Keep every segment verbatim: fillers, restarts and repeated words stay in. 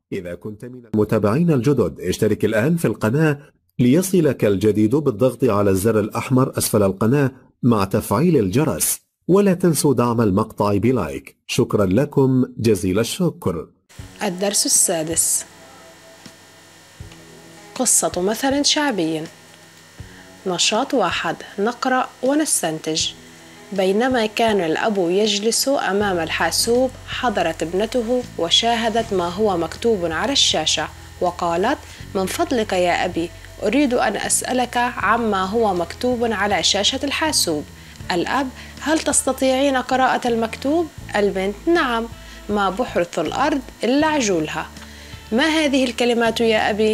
إذا كنت من المتابعين الجدد اشترك الآن في القناة ليصلك الجديد بالضغط على الزر الأحمر أسفل القناة مع تفعيل الجرس، ولا تنسوا دعم المقطع بلايك. شكرا لكم جزيل الشكر. الدرس السادس: قصة مثل شعبي. نشاط واحد، نقرأ ونستنتج. بينما كان الأب يجلس أمام الحاسوب حضرت ابنته وشاهدت ما هو مكتوب على الشاشة وقالت: من فضلك يا أبي، أريد أن أسألك عما هو مكتوب على شاشة الحاسوب. الأب: هل تستطيعين قراءة المكتوب؟ البنت: نعم، ما بحرث الأرض إلا عجولها. ما هذه الكلمات يا أبي؟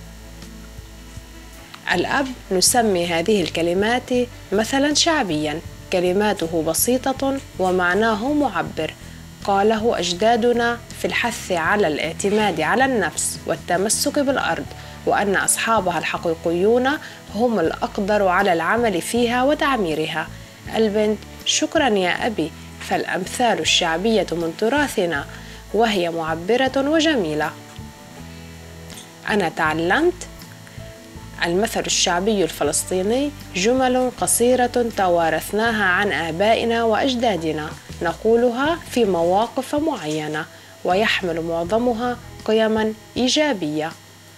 الأب: نسمي هذه الكلمات مثلا شعبيا، كلماته بسيطة ومعناه معبر، قاله أجدادنا في الحث على الاعتماد على النفس والتمسك بالأرض، وأن أصحابها الحقيقيون هم الأقدر على العمل فيها وتعميرها. البنت: شكرا يا أبي، فالأمثال الشعبية من تراثنا وهي معبرة وجميلة. أنا تعلمت المثل الشعبي الفلسطيني جمل قصيرة توارثناها عن آبائنا وأجدادنا، نقولها في مواقف معينة، ويحمل معظمها قيما إيجابية.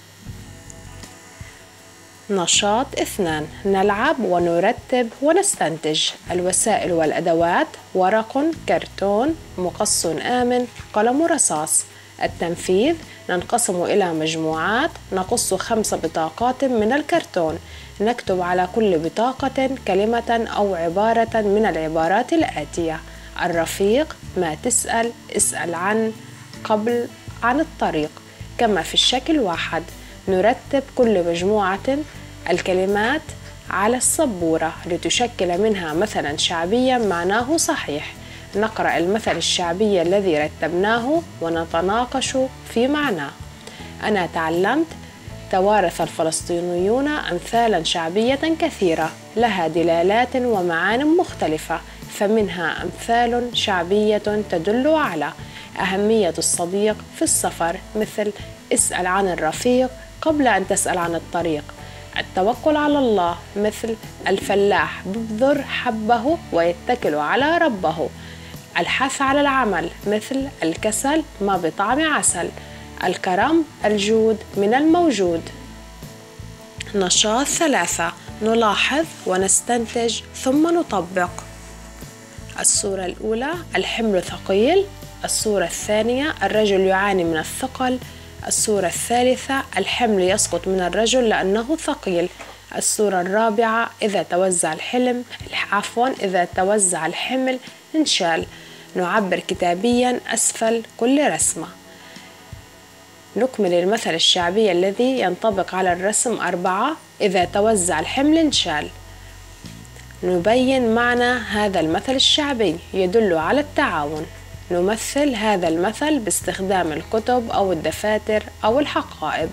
نشاط اثنان، نلعب ونرتب ونستنتج. الوسائل والأدوات: ورق، كرتون، مقص آمن، قلم رصاص. التنفيذ: ننقسم إلى مجموعات، نقص خمس بطاقات من الكرتون، نكتب على كل بطاقة كلمة أو عبارة من العبارات الآتية: الرفيق، ما تسأل، اسأل عن، قبل، عن الطريق. كما في الشكل واحد. نرتب كل مجموعة الكلمات على السبورة لتشكل منها مثلا شعبيا معناه صحيح. نقرأ المثل الشعبي الذي رتبناه ونتناقش في معناه. أنا تعلمت توارث الفلسطينيون أمثالا شعبية كثيرة لها دلالات ومعان مختلفة، فمنها أمثال شعبية تدل على أهمية الصديق في السفر، مثل اسأل عن الرفيق قبل أن تسأل عن الطريق. التوكل على الله، مثل الفلاح ببذر حبه ويتكل على ربه. الحث على العمل، مثل الكسل ما بطعم عسل. الكرم، الجود من الموجود. نشاط ثلاثة، نلاحظ ونستنتج ثم نطبق. الصورة الأولى: الحمل ثقيل. الصورة الثانية: الرجل يعاني من الثقل. الصورة الثالثة: الحمل يسقط من الرجل لأنه ثقيل. الصورة الرابعة: إذا توزع الحلم عفوا إذا توزع الحمل انشال. نعبر كتابيا أسفل كل رسمة. نكمل المثل الشعبي الذي ينطبق على الرسم أربعة: إذا توزع الحمل انشال. نبين معنى هذا المثل الشعبي يدل على التعاون. نمثل هذا المثل باستخدام الكتب أو الدفاتر أو الحقائب.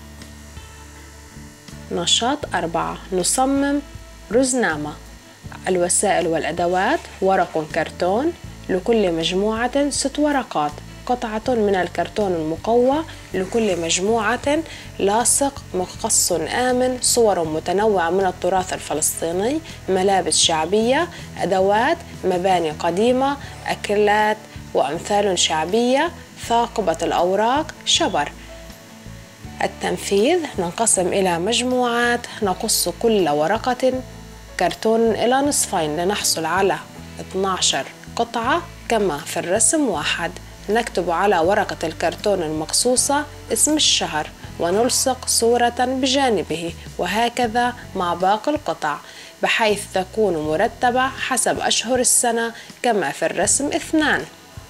نشاط أربعة، نصمم رزنامة. الوسائل والأدوات: ورق، كرتون، لكل مجموعة ست ورقات، قطعة من الكرتون المقوى، لكل مجموعة لاصق، مقص آمن، صور متنوعة من التراث الفلسطيني، ملابس شعبية، أدوات، مباني قديمة، أكلات وأمثال شعبية، ثاقبة الأوراق، شبر. التنفيذ: ننقسم إلى مجموعات، نقص كل ورقة كرتون إلى نصفين لنحصل على اثنتي عشرة قطعة كما في الرسم واحد. نكتب على ورقة الكرتون المقصوصة اسم الشهر ونلصق صورة بجانبه، وهكذا مع باقي القطع بحيث تكون مرتبة حسب أشهر السنة كما في الرسم اثنان.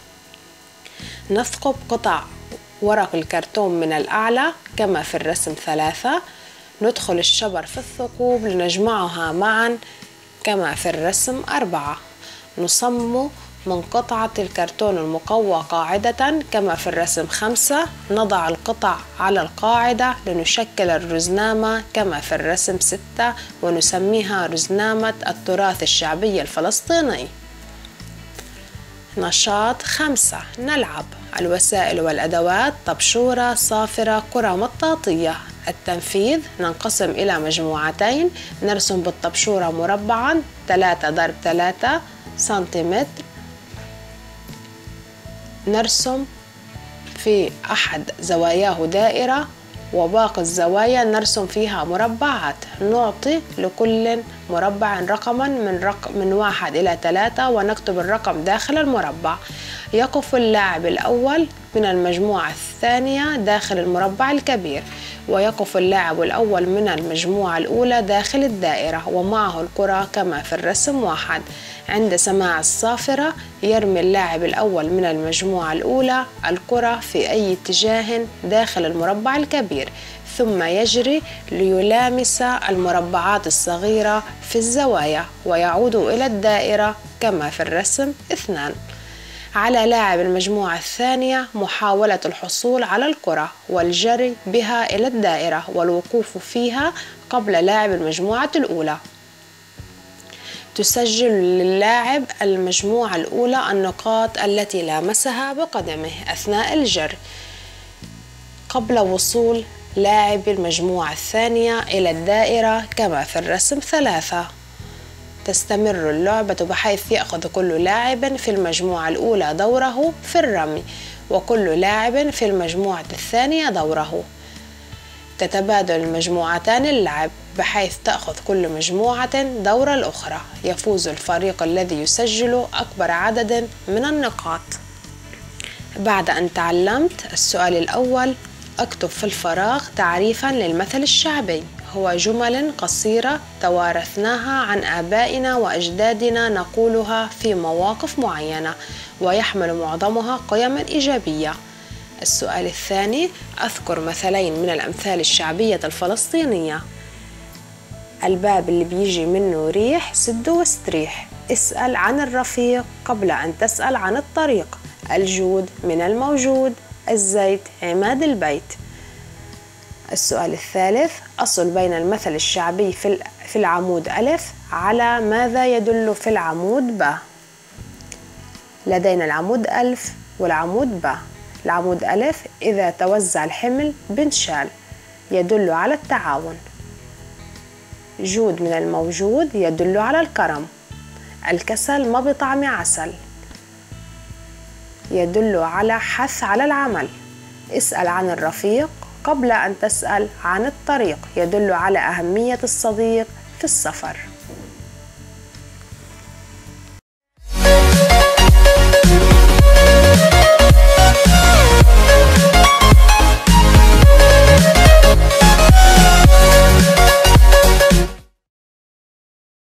نثقب قطع ورق الكرتون من الأعلى كما في الرسم ثلاثة. ندخل الشبر في الثقوب لنجمعها معا كما في الرسم أربعة. نصمم من قطعة الكرتون المقوى قاعدة كما في الرسم خمسة. نضع القطع على القاعدة لنشكل الرزنامة كما في الرسم ستة، ونسميها رزنامة التراث الشعبي الفلسطيني. نشاط خمسة، نلعب. الوسائل والأدوات: طبشورة، صافرة، كرة مطاطية. التنفيذ: ننقسم إلى مجموعتين، نرسم بالطبشورة مربعا ثلاثة ضرب ثلاثة سنتيمتر، نرسم في أحد زواياه دائرة وباقي الزوايا نرسم فيها مربعات. نعطي لكل مربع رقما من, رق... من واحد إلى ثلاثة ونكتب الرقم داخل المربع. يقف اللاعب الأول من المجموعة الثانية داخل المربع الكبير، ويقف اللاعب الأول من المجموعة الأولى داخل الدائرة ومعه الكرة كما في الرسم واحد. عند سماع الصافرة يرمي اللاعب الأول من المجموعة الأولى الكرة في أي اتجاه داخل المربع الكبير، ثم يجري ليلامس المربعات الصغيرة في الزوايا ويعود إلى الدائرة كما في الرسم اثنان. على لاعب المجموعة الثانية محاولة الحصول على الكرة والجري بها إلى الدائرة والوقوف فيها قبل لاعب المجموعة الأولى. تسجل للاعب المجموعة الأولى النقاط التي لامسها بقدمه أثناء الجري قبل وصول لاعب المجموعة الثانية إلى الدائرة كما في الرسم ثلاثة. تستمر اللعبة بحيث يأخذ كل لاعب في المجموعة الأولى دوره في الرمي، وكل لاعب في المجموعة الثانية دوره. تتبادل المجموعتان اللعب بحيث تأخذ كل مجموعة دور الأخرى. يفوز الفريق الذي يسجل أكبر عدد من النقاط. بعد أن تعلمت السؤال الأول، أكتب في الفراغ تعريفا للمثل الشعبي. هو جمل قصيرة توارثناها عن آبائنا وأجدادنا نقولها في مواقف معينة، ويحمل معظمها قيما إيجابية. السؤال الثاني، أذكر مثلين من الأمثال الشعبية الفلسطينية. الباب اللي بيجي منه ريح سده واستريح. اسأل عن الرفيق قبل أن تسأل عن الطريق. الجود من الموجود. الزيت عماد البيت. السؤال الثالث، أصل بين المثل الشعبي في العمود ألف على ماذا يدل في العمود ب. لدينا العمود ألف والعمود ب. العمود ألف: إذا توزع الحمل بنشال، يدل على التعاون. جود من الموجود يدل على الكرم. الكسل ما بطعم عسل، يدل على حث على العمل. اسأل عن الرفيق قبل أن تسأل عن الطريق، يدل على أهمية الصديق في السفر.